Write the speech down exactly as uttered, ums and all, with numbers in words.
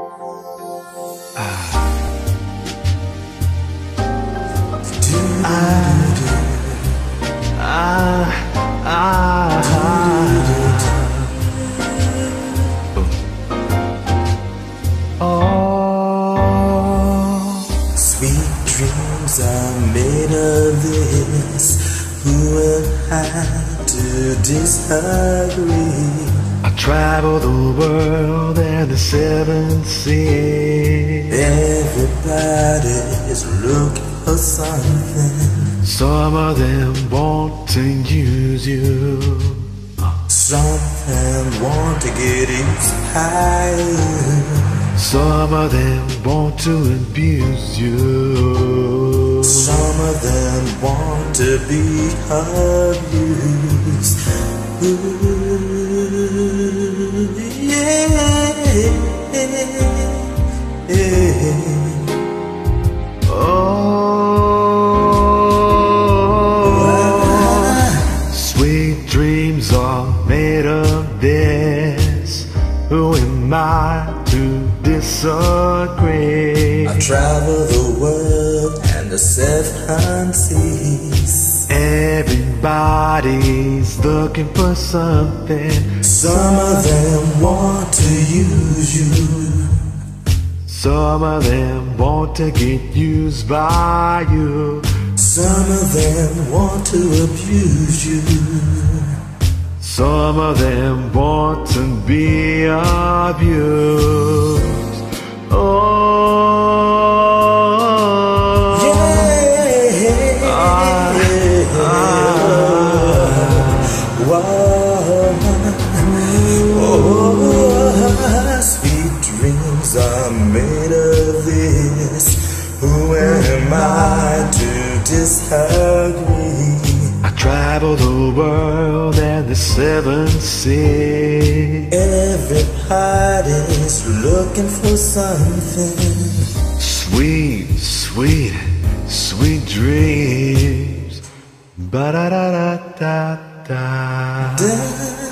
Sweet dreams are made of this. Who am I to disagree? I travel the world and the seven seas. Everybody's looking for something. Some of them want to use you. Some of them want to get inspired. Some of them want to abuse you. Some of them want to be abused. Ooh, yeah, yeah. Oh, sweet dreams are made of this. Who am I to disagree? I travel the world and the seven seas. Everybody's looking for something. Some of them want to use you. Some of them want to get used by you. Some of them want to abuse you. Some of them want to be abused. Oh, yeah, ah, ah, oh, sweet dreams are made of this. Who am I to disagree? I travel the world and the seven seas. Everybody's looking for something. Sweet, sweet, sweet dreams. Ba da da da da da. Da